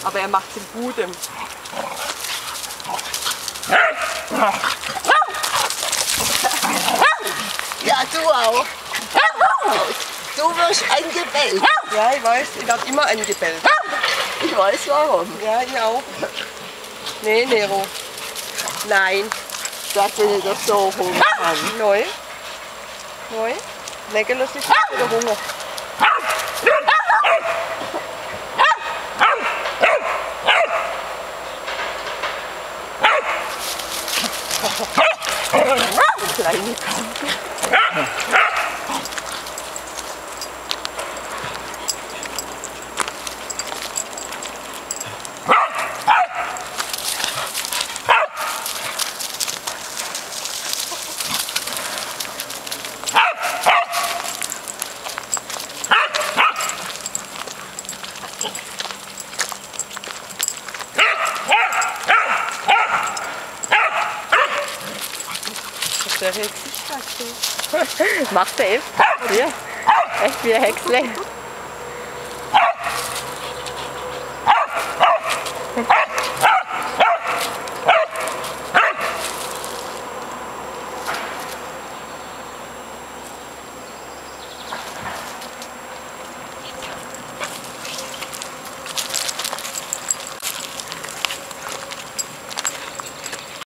Aber er macht es im Guten. Ja, du auch. Du wirst angebellt. Ja, ich weiß, ich werde immer angebellt. Ich weiß warum. Ja, ich auch. Nee, Nero. Nein. Sag, wenn ich das so hoch kann. Neu. Neu. Nägel ist nicht wieder Hunger. Kleine Kante. Der Hexe. Macht der Elf? Ja. Echt wie ein Häcksle.